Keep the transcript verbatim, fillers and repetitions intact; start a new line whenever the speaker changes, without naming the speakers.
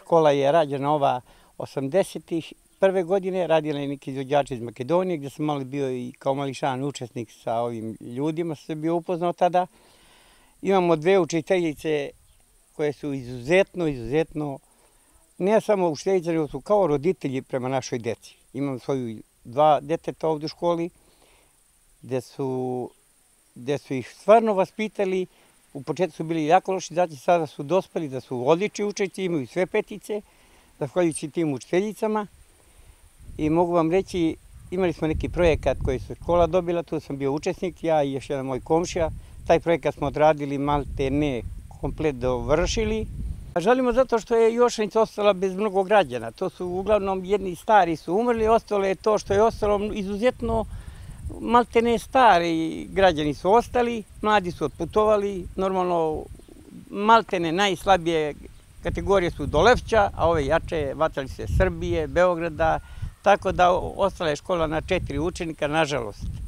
škola je rađena ova osamdeset prve godine, radila je neki izvođači iz Makedonije, gdje sam malo bio i kao mališan učesnik sa ovim ljudima, sam se bio upoznao tada. Imamo dve učiteljice koje su izuzetno, izuzetno, ne samo učiteljice, nego su kao roditelji prema našoj deci. Imam svoju dva deteta ovdje u školi, gdje su, gdje su ih stvarno vaspitali. U početku su bili jako loši, zatim sada su dospeli da su odlični učenici, imaju sve petice, zahvaljujući tim učiteljicama. I mogu vam reći, imali smo neki projekat koji su škola dobila, tu sam bio učesnik, ja i još jedan moj komšija. Taj projekat smo odradili, malte ne komplet dovršili. Žalimo zato što je Jošanica ostala bez mnogo građana. To su uglavnom jedni stari su umrli, ostalo je to što je ostalo izuzetno malte ne stari građani su ostali, mladi su otputovali, normalno malte ne najslabije kategorije su do Lefća, a ove jače vatali se Srbije, Beograda, tako da ostala je škola na četiri učenika, nažalost.